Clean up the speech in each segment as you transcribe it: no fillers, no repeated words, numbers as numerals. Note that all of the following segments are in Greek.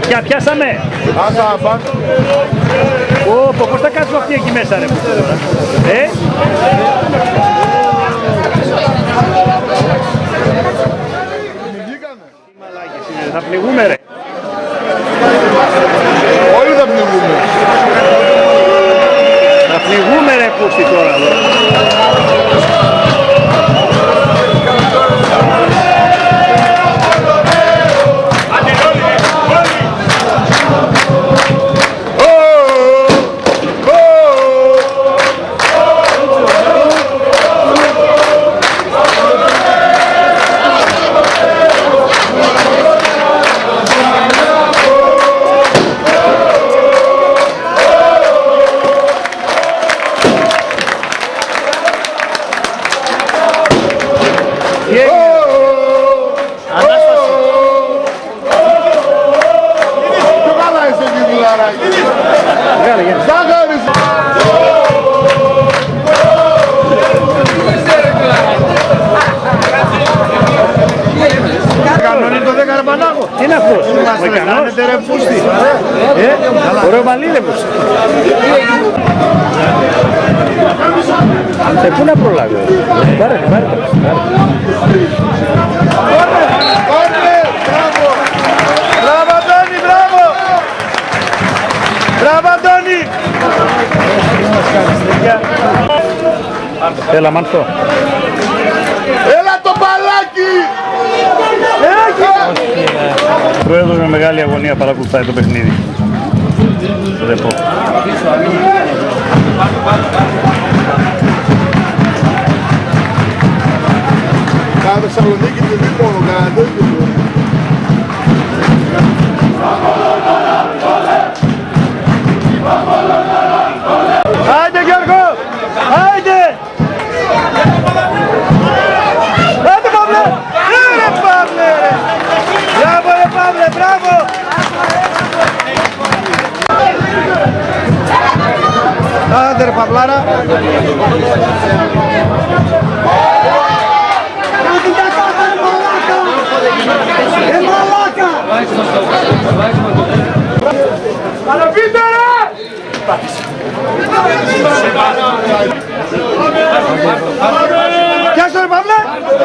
Για πιάσαμε. Πώς θα κάτσουμε αυτοί εκεί μέσα ρε που τώρα. Θα πνιγούμε ρε. Όλοι θα πνιγούμε. Θα πνιγούμε ρε πούστη τώρα εδώ. Τι είναι αυτός, Μεκανός, ωραίο μαλλίλευος. Πού να προλάβει, πάρε. Μπράβο Αντώνη, μπράβο! Μπράβο Αντώνη! Έλα Μάνθο. Έλα το μπαλάκι! Ο πρόεδρος με μεγάλη αγωνία παρακολουθάει το παιχνίδι. Δεν πω. Κάθε Θεσσαλονίκη του δίπλωνο, κάνατε. Άιντε Γιώργο! Άιντε! Άντε Παύλε! Ρε Παύλε! Μπράβο ρε Παύλε, μπράβο! Άντε ρε Παυλάρα! Παραπείτε ρε! Πιάσω ρε Παύλε!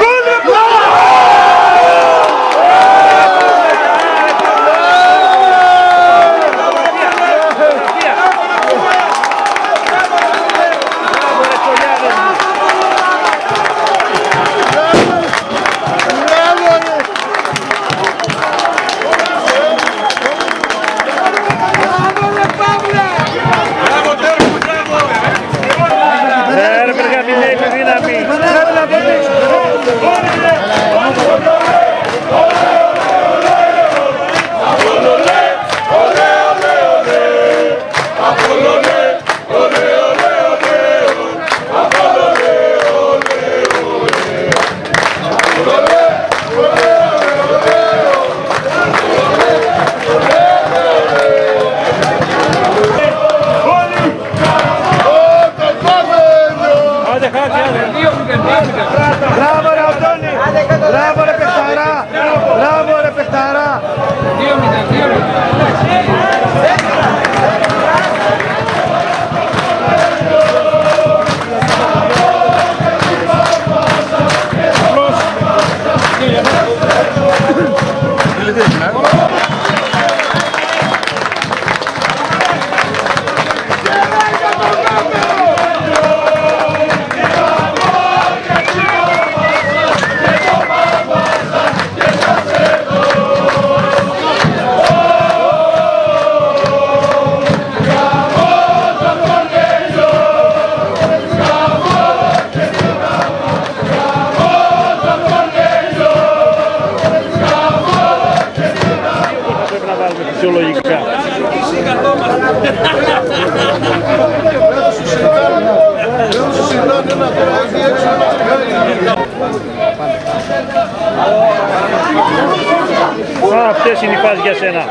Μπράβο ρε Αντώνη! Μπράβο ρε παιχταρά! Μπράβο ρε παιχταρά! Φυσιολογικά. Αυτές είναι οι φάσεις για σένα.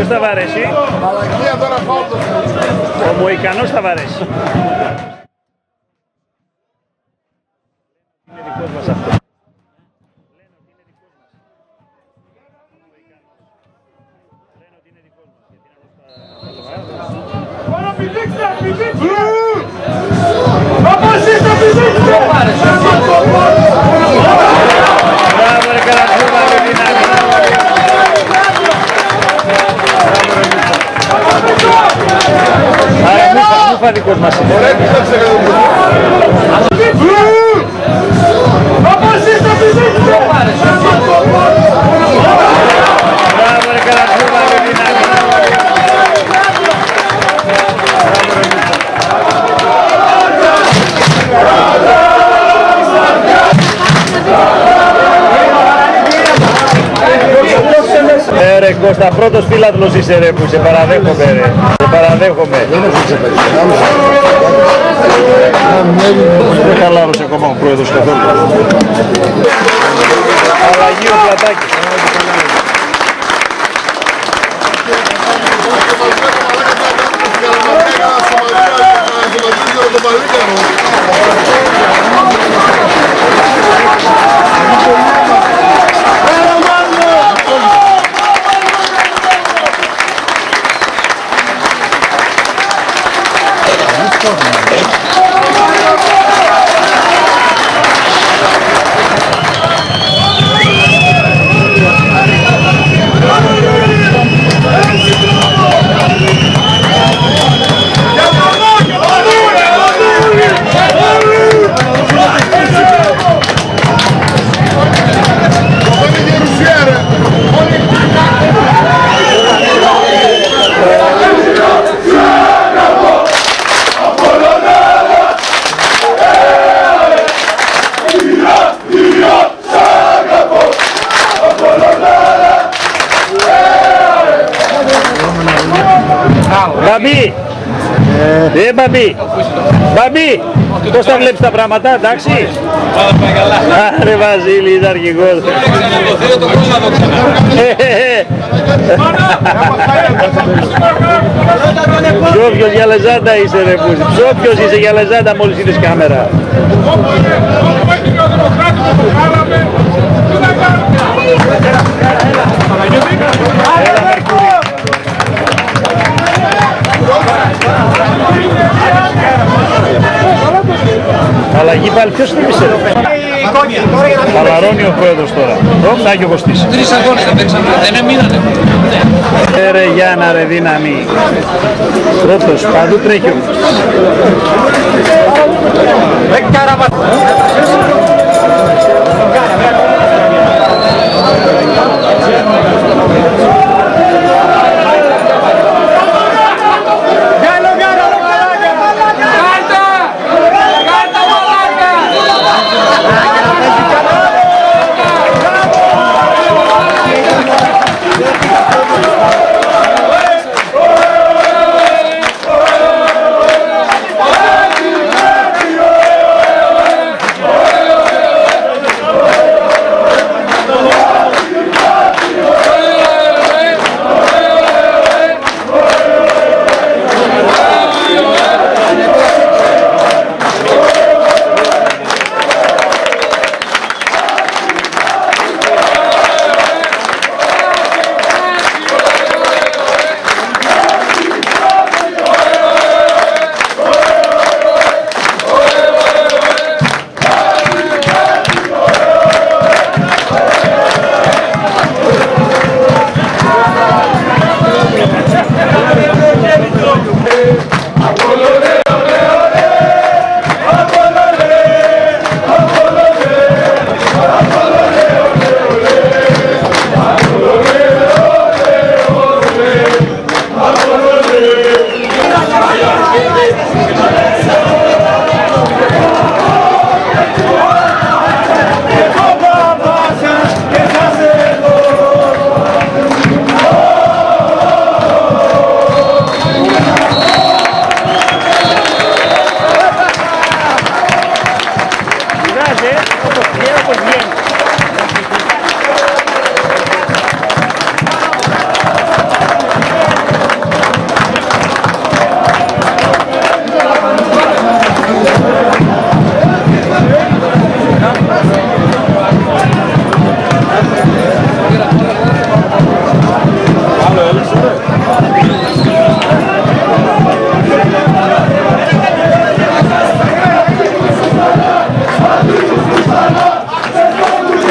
θα βαρέσει. Μαλακία τώρα φάουλ. Ο Μοϊκανός θα βαρέσει. Είναι δικός μας αυτό. Λένε ότι είναι δικός μας. Λένε ότι είναι δικός μας. Γιατί να πηδήξτε, πηδήξτε! Αποσύστε, πηδήξτε! Μπράβο ρε Καρατζούβα, ρε δυνάμει. Άρα μούφα δικός μας είναι. Αποσύστε, πηδήξτε! Μπράβο ρε Καρατζούβα, ρε δυνάμει. Ρε Κώστα, πρώτος φίλαθλος είσαι ρε που σε παραδέχομαι ρε. Σε παραδέχομαι. Δεν χαλάρωσε ακόμα ο πρόεδρος καθόλου. Αλλαγή ο Πλατάκης. Μπαμπί! Μπαμπί! Μπαμπί! Πώς τα βλέπεις τα πράγματα, εντάξει? Πάμε καλά. Άρε Βασίλη, είσαι αρχηγός. Ψόφιος για λεζάντα είσαι ρε πούσι. Ψόφιος είσαι για λεζάντα μόλις είδες κάμερα. Αλλαγή πάλι, ποιος θύμισε ρε? Χαλαρώνει ο πρόεδρος τώρα. Να έχει ο Κωστής. 3 αγώνες θα παίξαμε, δεν μείνανε. Ρε Γιάννα ρε δύναμη. Πρώτος, παντού τρέχει όμως.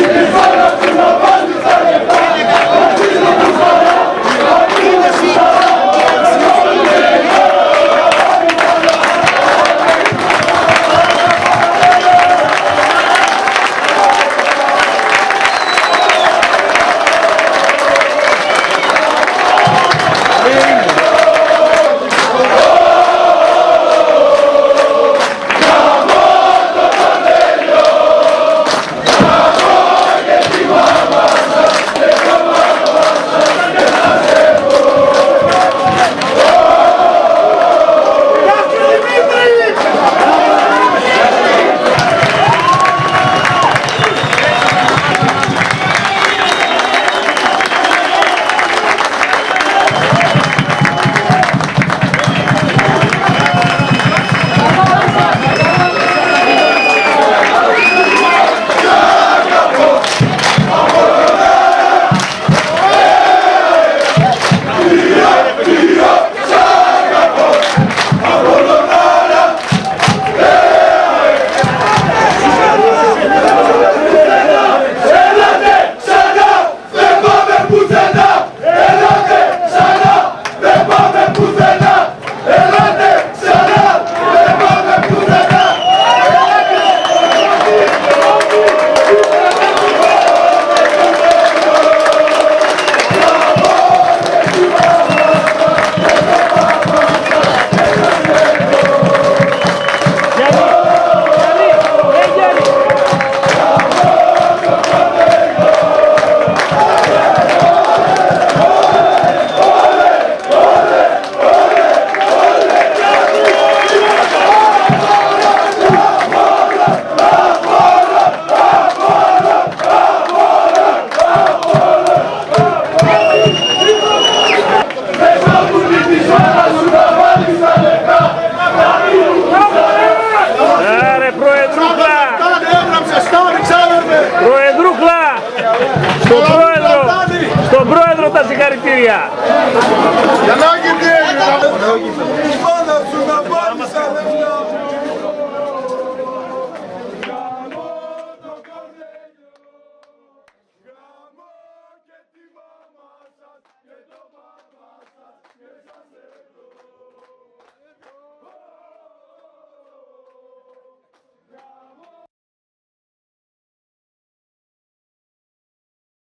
Στον πρόεδρο τα συγχαρητήρια. Για να